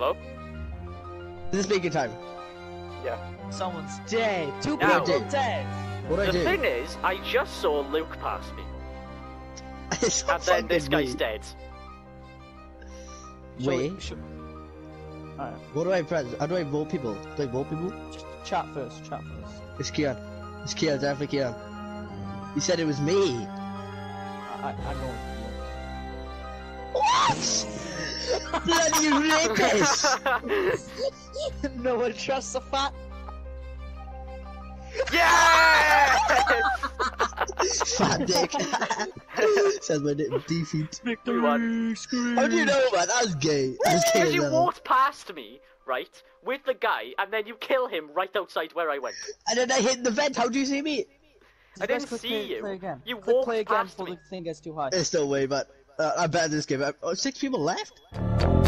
Hello? This is making time. Yeah. Someone's dead. Two Now- people dead. What do I The do? thing is, I just saw Luke pass me, It's not and then this fucking guy's me. dead. Wait. Alright, What do I press? How do I vote people? Do I vote people? just chat first, chat first. It's Kian. It's Kian, definitely Kian. He said it was me. I go with What? Bloody rapist! you. No one trusts the fat. Yeah! Fat dick. Says my name. Defeat. We won. How do you know, man? That was gay. That was gay Because as you hell. walked past me, right, with the guy, and then you kill him right outside where I went. And then I hit the vent. How do you see me? I didn't see you. Play again. You Click walked play again past before me. the thing gets too high. There's no way, but I'm better at this game. Oh, 6 people left?